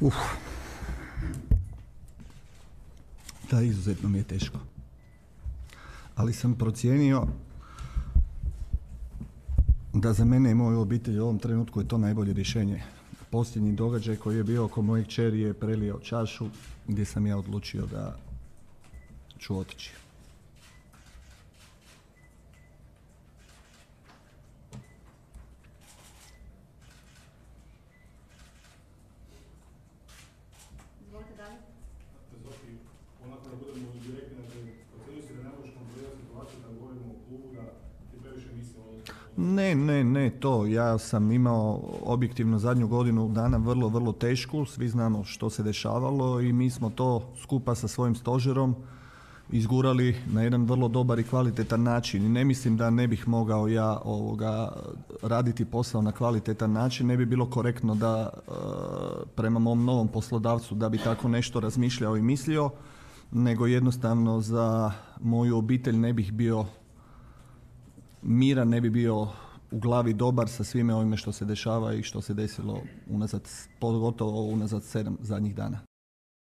Uf, da, izuzetno mi je teško. Ali sam procijenio da za mene i moju obitelj u ovom trenutku je to najbolje rješenje. Posljednji događaj koji je bio oko moje kćeri je prelio čašu gdje sam ja odlučio da ću otići. Izvolite dalje. Zoki, onako da budemo direktni na temu. Procenio si da ne možeš kontrolirati situaciju da govorimo o klubu, da ti previše misli o... Ne, to. Ja sam imao objektivno zadnju godinu dana vrlo tešku. Svi znamo što se dešavalo i mi smo to skupa sa svojim stožerom izgurali na jedan vrlo dobar i kvalitetan način. I ne mislim da ne bih mogao ja raditi posao na kvalitetan način. Ne bi bilo korektno da prema mom novom poslodavcu da bi tako nešto razmišljao i mislio, nego jednostavno za moju obitelj ne bih bio miran, ne bi bio u glavi dobar sa svime ovime što se dešava i što se desilo pogotovo unazad 7 zadnjih dana.